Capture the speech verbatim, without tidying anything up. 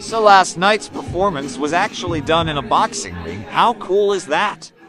So last night's performance was actually done in a boxing ring. How cool is that?